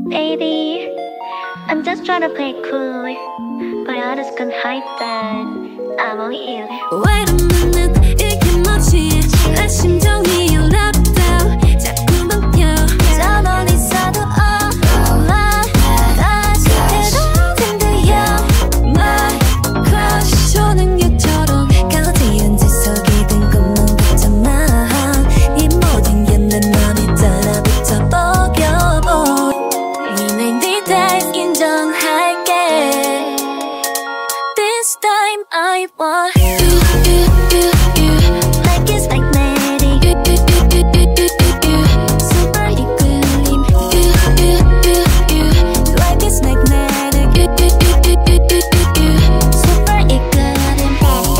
Baby, I'm just trying to play cool, but others can hide that I'm only ill. Wait a minute, 이게 뭐지? 내 심장이 올라갔다. 자꾸만 펴. 저 멀리 있어도 all my 다시 해도 된대요. My crush 초능력처럼 가디언 지속이든 꿈만 같잖아. 이 모든 게 내 맘이 따라 붙어버려. 이내 네 다시 인정할게. This time I want like it's magnetic. Super equilibrium. Like it's magnetic. Super equilibrium.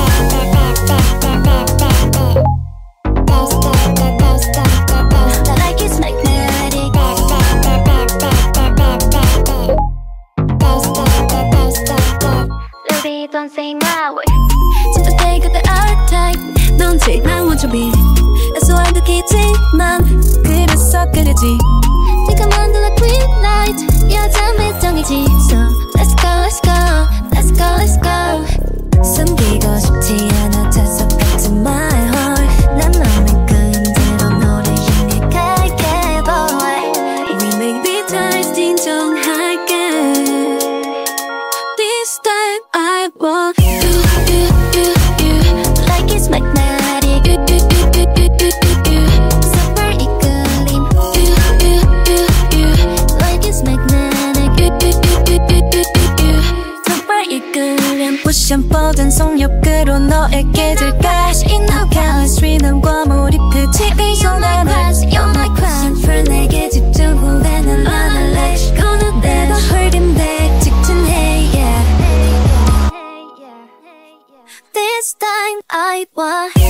Like it's magnetic. Baby, don't say my word. 진짜 take the art type. 넌 제일 I want to be. 애소한 듯이지만 그래서 그러지. 네가 만든 green light. 여자 매장이지. So let's go, let's go, let's go, let's go. 숨기고 싶지 않아 자석 같은 my heart. 난 맘의 그림대로 너를 향해 갈게 boy. We make the ties 인정할게. This time I want like it's magnetic. Super equilibrium. Like it's magnetic. Super equilibrium. push and pull 전속력으로 너에게 들까. In our chemistry 남과 몰입해 TV 속에 날 You're my crown. For 내게 집중 후에 난 안할래. 그런데도 흐린데 직진해 yeah. This time I want